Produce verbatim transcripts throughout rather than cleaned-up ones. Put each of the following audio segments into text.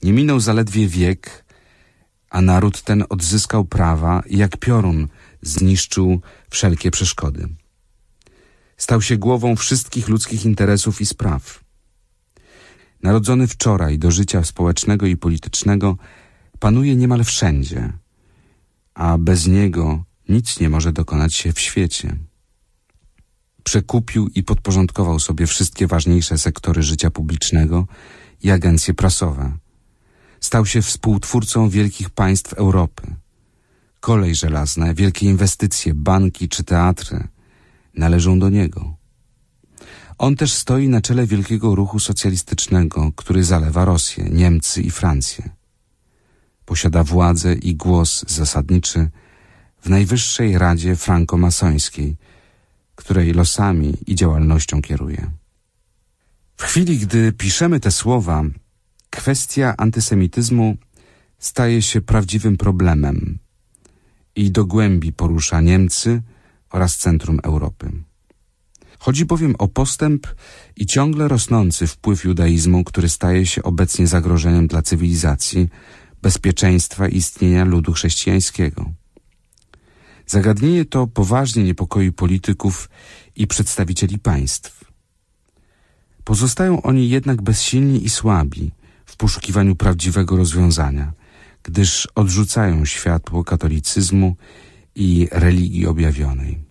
Nie minął zaledwie wiek, a naród ten odzyskał prawa i jak piorun zniszczył wszelkie przeszkody. Stał się głową wszystkich ludzkich interesów i spraw. Narodzony wczoraj do życia społecznego i politycznego, panuje niemal wszędzie, a bez niego nic nie może dokonać się w świecie. Przekupił i podporządkował sobie wszystkie ważniejsze sektory życia publicznego i agencje prasowe. Stał się współtwórcą wielkich państw Europy. Kolej żelazna, wielkie inwestycje, banki czy teatry należą do niego. On też stoi na czele wielkiego ruchu socjalistycznego, który zalewa Rosję, Niemcy i Francję. Posiada władzę i głos zasadniczy w Najwyższej Radzie Franko-Masońskiej, której losami i działalnością kieruje. W chwili, gdy piszemy te słowa, kwestia antysemityzmu staje się prawdziwym problemem i do głębi porusza Niemcy oraz centrum Europy. Chodzi bowiem o postęp i ciągle rosnący wpływ judaizmu, który staje się obecnie zagrożeniem dla cywilizacji, bezpieczeństwa i istnienia ludu chrześcijańskiego. Zagadnienie to poważnie niepokoi polityków i przedstawicieli państw. Pozostają oni jednak bezsilni i słabi w poszukiwaniu prawdziwego rozwiązania, gdyż odrzucają światło katolicyzmu i religii objawionej.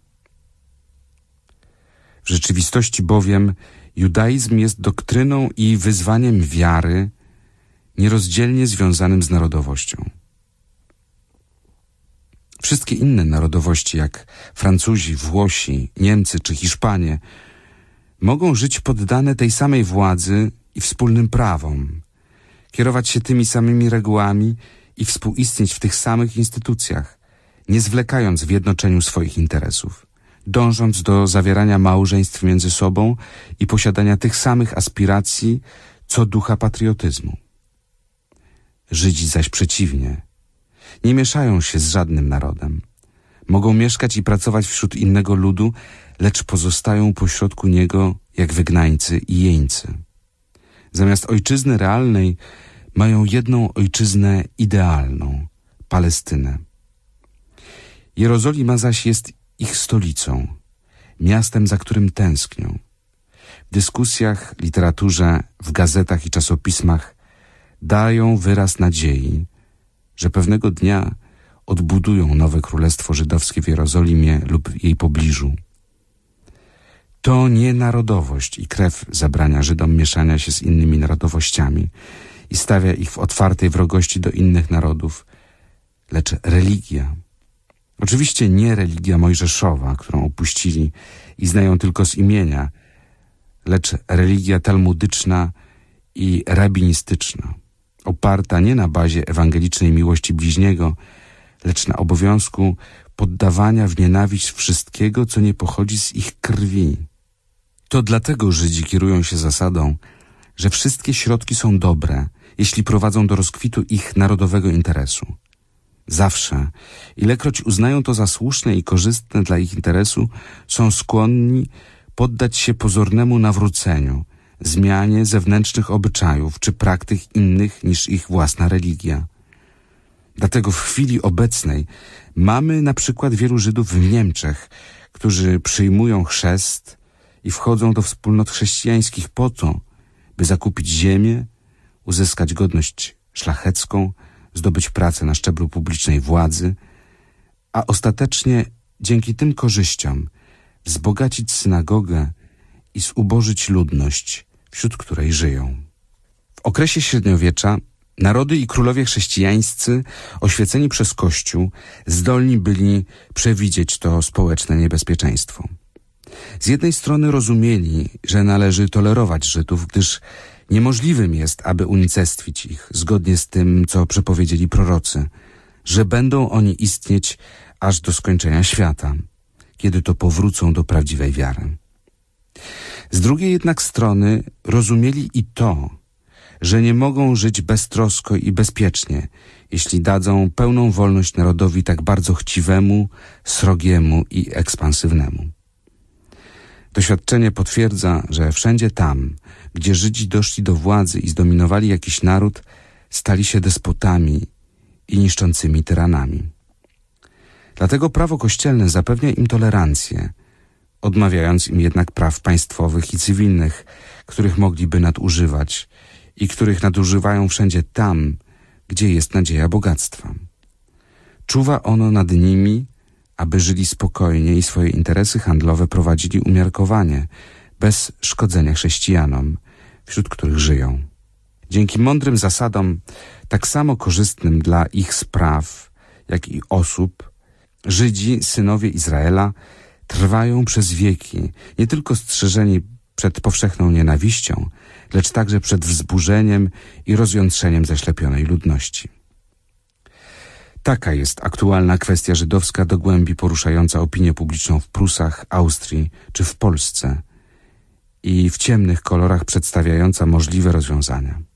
W rzeczywistości bowiem judaizm jest doktryną i wyzwaniem wiary nierozdzielnie związanym z narodowością. Wszystkie inne narodowości, jak Francuzi, Włosi, Niemcy czy Hiszpanie, mogą żyć poddane tej samej władzy i wspólnym prawom, kierować się tymi samymi regułami i współistnieć w tych samych instytucjach, nie zwlekając w jednoczeniu swoich interesów, dążąc do zawierania małżeństw między sobą i posiadania tych samych aspiracji, co ducha patriotyzmu. Żydzi zaś przeciwnie, nie mieszają się z żadnym narodem. Mogą mieszkać i pracować wśród innego ludu, lecz pozostają pośrodku niego jak wygnańcy i jeńcy. Zamiast ojczyzny realnej mają jedną ojczyznę idealną – Palestynę. Jerozolima zaś jest ich stolicą, miastem, za którym tęsknią. W dyskusjach, literaturze, w gazetach i czasopismach dają wyraz nadziei, że pewnego dnia odbudują nowe królestwo żydowskie w Jerozolimie lub jej pobliżu. To nie narodowość i krew zabrania Żydom mieszania się z innymi narodowościami i stawia ich w otwartej wrogości do innych narodów, lecz religia. Oczywiście nie religia mojżeszowa, którą opuścili i znają tylko z imienia, lecz religia talmudyczna i rabinistyczna, oparta nie na bazie ewangelicznej miłości bliźniego, lecz na obowiązku poddawania w nienawiść wszystkiego, co nie pochodzi z ich krwi. To dlatego Żydzi kierują się zasadą, że wszystkie środki są dobre, jeśli prowadzą do rozkwitu ich narodowego interesu. Zawsze, ilekroć uznają to za słuszne i korzystne dla ich interesu, są skłonni poddać się pozornemu nawróceniu, zmianie zewnętrznych obyczajów czy praktyk innych niż ich własna religia. Dlatego w chwili obecnej mamy na przykład wielu Żydów w Niemczech, którzy przyjmują chrzest i wchodzą do wspólnot chrześcijańskich po to, by zakupić ziemię, uzyskać godność szlachecką, zdobyć pracę na szczeblu publicznej władzy, a ostatecznie dzięki tym korzyściom wzbogacić synagogę i zubożyć ludność, wśród której żyją. W okresie średniowiecza narody i królowie chrześcijańscy, oświeceni przez Kościół, zdolni byli przewidzieć to społeczne niebezpieczeństwo. Z jednej strony rozumieli, że należy tolerować Żydów, gdyż niemożliwym jest, aby unicestwić ich, zgodnie z tym, co przepowiedzieli prorocy, że będą oni istnieć aż do skończenia świata, kiedy to powrócą do prawdziwej wiary. Z drugiej jednak strony rozumieli i to, że nie mogą żyć beztrosko i bezpiecznie, jeśli dadzą pełną wolność narodowi tak bardzo chciwemu, srogiemu i ekspansywnemu. Doświadczenie potwierdza, że wszędzie tam, gdzie Żydzi doszli do władzy i zdominowali jakiś naród, stali się despotami i niszczącymi tyranami. Dlatego prawo kościelne zapewnia im tolerancję, odmawiając im jednak praw państwowych i cywilnych, których mogliby nadużywać i których nadużywają wszędzie tam, gdzie jest nadzieja bogactwa. Czuwa ono nad nimi, aby żyli spokojnie i swoje interesy handlowe prowadzili umiarkowanie, bez szkodzenia chrześcijanom, wśród których żyją. Dzięki mądrym zasadom, tak samo korzystnym dla ich spraw, jak i osób, Żydzi, synowie Izraela, trwają przez wieki, nie tylko strzeżeni przed powszechną nienawiścią, lecz także przed wzburzeniem i rozjątrzeniem zaślepionej ludności. Taka jest aktualna kwestia żydowska do głębi poruszająca opinię publiczną w Prusach, Austrii czy w Polsce i w ciemnych kolorach przedstawiająca możliwe rozwiązania.